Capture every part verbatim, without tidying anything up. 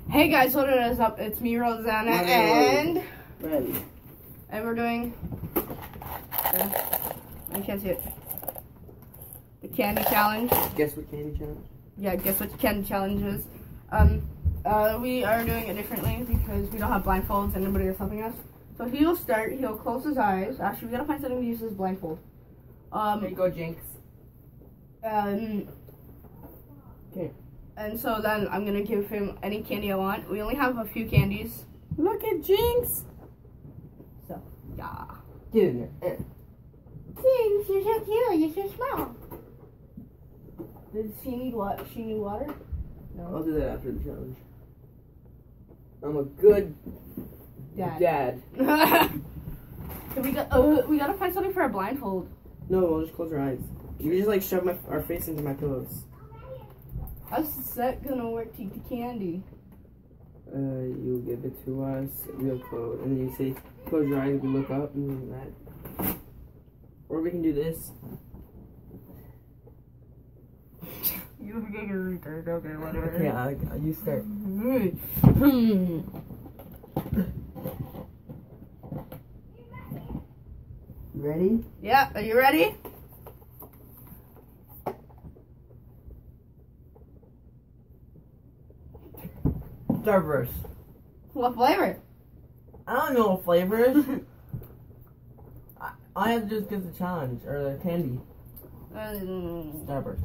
Hey guys, what is up? It's me, Rosanna, and Ready. and we're doing. Uh, I can't see it. The candy challenge. Guess what candy challenge? Yeah, guess what the candy challenge is. Um, uh, we are doing it differently because we don't have blindfolds and nobody is helping us. So he'll start. He'll close his eyes. Actually, we gotta find something to use his blindfold. Um. There you go, Jinx. Um. Okay. And so then I'm gonna give him any candy I want. We only have a few candies. Look at Jinx. So, yeah. Get in there. Jinx, you're so cute. You're so small. Did she need what? She need water? I'll No. do that after the challenge. I'm a good Dad. dad. So we got. Uh, we gotta find something for a blindfold. No, we'll just close our eyes. You can just like shove my, our face into my pillows. How's the set gonna work to eat the candy? Uh, you give it to us, we'll close, and then you say, close your eyes, we look up, and then that. Or we can do this. You're getting retarded. Okay, whatever. Yeah, I, I, you start. Hmm. Ready? Yeah, are you ready? Starburst. What flavor? I don't know what flavor is. I, I have to just get the challenge, or the candy. Um, Starburst.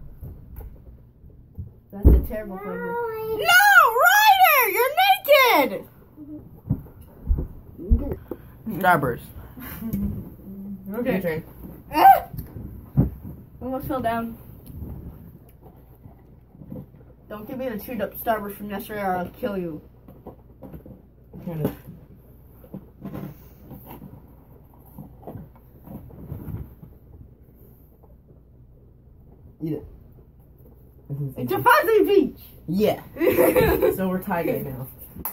that's a terrible flavor. No, Ryder, you're naked. Starburst. Okay. Your turn. Ah! Almost fell down. Don't give me the chewed up Starburst from yesterday or I'll kill you. Kind of. Eat it. It's a fuzzy peach! Yeah. So we're tied right now.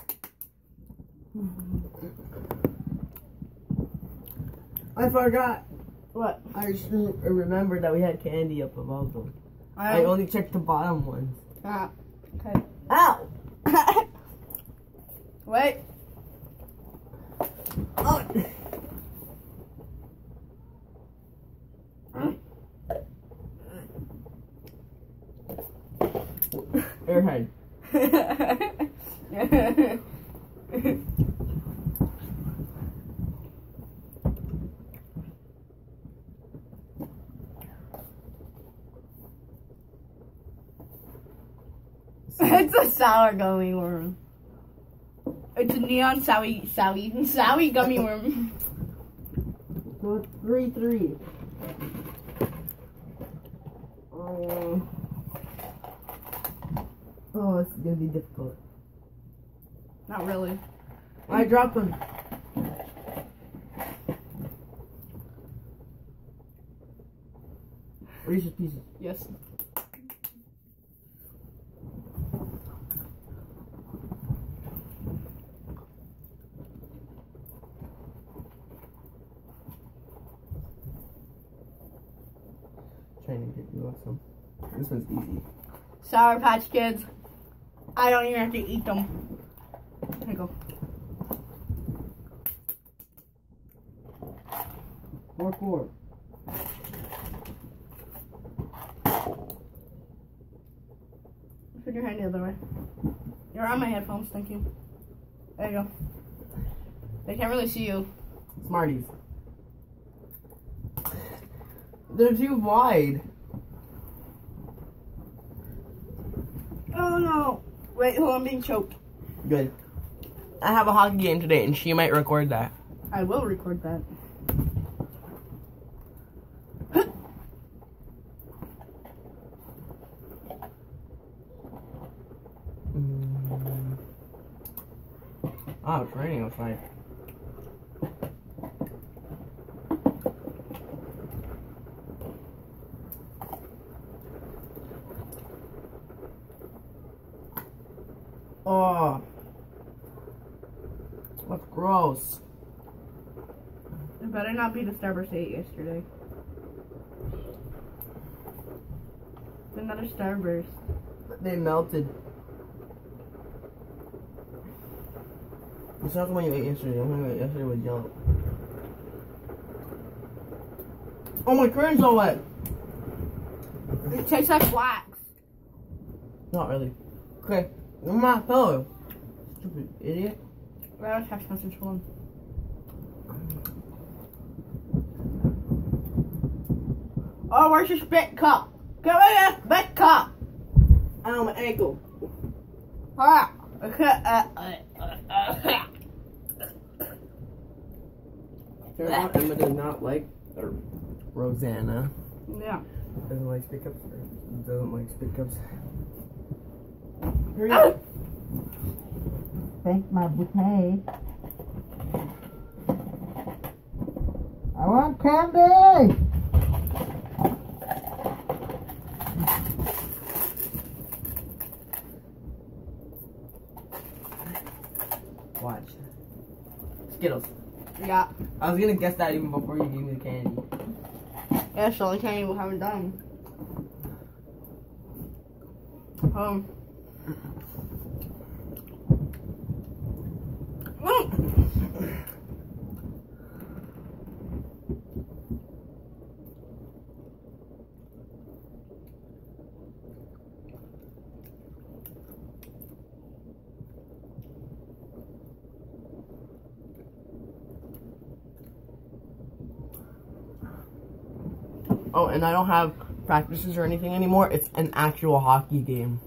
I forgot. What? I just re- remembered that we had candy up above them. I, I only checked the bottom ones. Ah, okay. Ow! Wait. Oh. Airhead. It's a sour gummy worm. It's a neon sowy, sowy, sowy gummy worm. So it's three three. Oh, oh, this is gonna be difficult. Not really. I dropped them. Reese's Pieces. Yes. Trying to get you some. This one's easy. Sour Patch Kids. I don't even have to eat them. Here you go. Four four. Put your hand the other way. You're on my headphones, thank you. There you go. They can't really see you. Smarties. They're too wide. Oh no. Wait, hold on, I'm being choked. Good. I have a hockey game today, and she might record that. I will record that. Mm. Oh, it's raining outside. Oh, that's gross. It better not be the Starburst I ate yesterday. It's another Starburst. They melted. It's not the one you ate yesterday. The one you ate yesterday was yellow. Oh, my curtain's all wet. It tastes like wax. Not really. Okay, give me my pillow. Stupid idiot. I got a text message for him. Oh, where's your spit cup? Get rid of your spit cup. Ow, my ankle. Ah. Okay. Uh, uh, uh, uh. Turns out Emma does not like or Rosanna. Yeah. Doesn't like spit cups. Or doesn't like spit cups. Hurry Ah. up. Thank my bouquet. I want candy! Watch. Skittles. Yeah. I was gonna guess that even before you gave me the candy. Yeah, it's the only candy we haven't done. Um. Mm. Oh, and I don't have practices or anything anymore. It's an actual hockey game.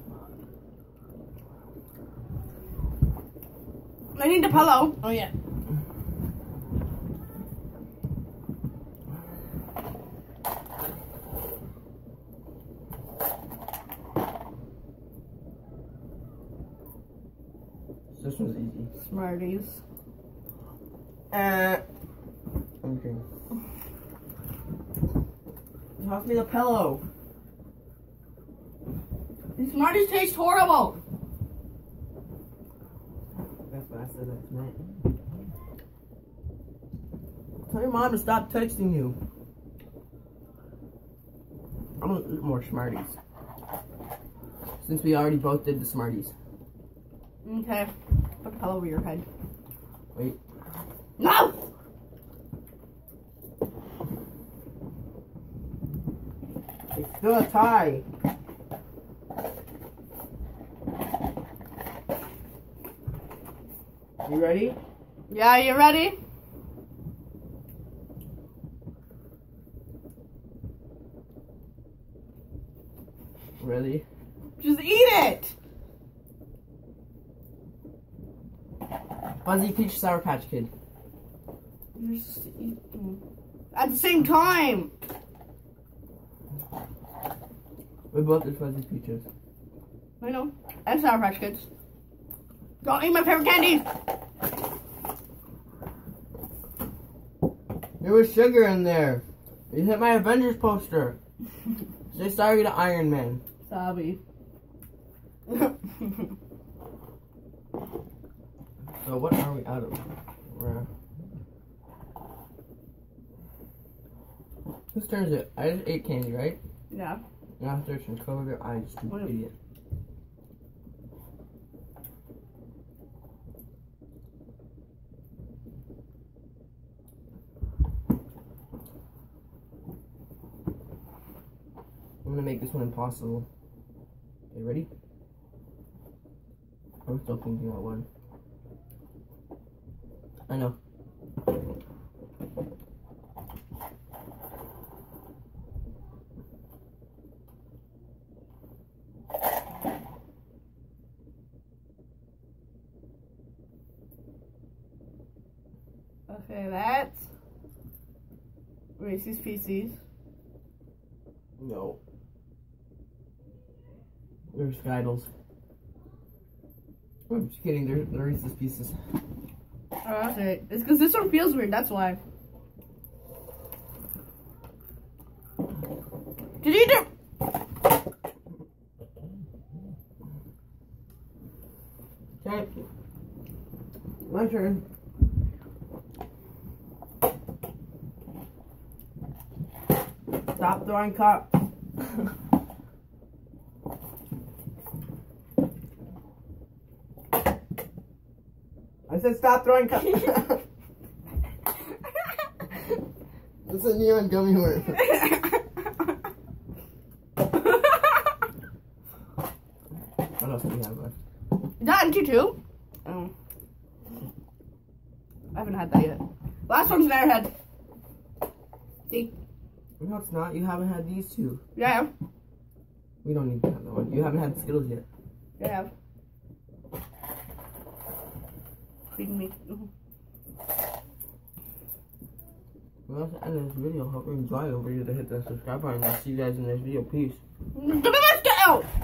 I need the pillow. Oh, yeah. This one's easy. Smarties. Uh, okay. Toss me the pillow. These Smarties taste horrible. That's what I said last night. Tell your mom to stop texting you. I'm gonna eat more Smarties. Since we already both did the Smarties. Okay. Put the pillow over your head. Wait. No! It's still a tie. You ready? Yeah, you ready? Ready? Just eat it! Fuzzy Peach Sour Patch Kid. You're just eating. At the same time! We both did Fuzzy Peaches. I know. And Sour Patch Kids. Don't eat my favorite candies! There was sugar in there. You hit my Avengers poster. Say sorry to Iron Man. Sabi. So what are we out of? We're... Whose turn is it? I just ate candy, right? Yeah. Now I search and cover your eyes, stupid What? idiot. I'm gonna make this one impossible. Okay, ready? I'm still thinking about one. I know. Okay, that's Reese's Pieces. No. They're Skittles. I'm just kidding, they're, they're Reese's Pieces. Oh, that's right. It's because this one feels weird, that's why. Did you do? Okay. My turn. Stop throwing cups. I said stop throwing cups. Listen to you and gummy worms. What else do we have left? That and two. Oh. I haven't had that yet. Last one's an airhead. See? No, it's not. You haven't had these two. Yeah, I have. We don't need that one. You haven't had Skittles yet. Yeah, I have. Feeding me. Mm-hmm. Well, that's the end of this video. Hope you enjoyed. Don't forget to hit that subscribe button. I'll see you guys in the next video. Peace. Get out!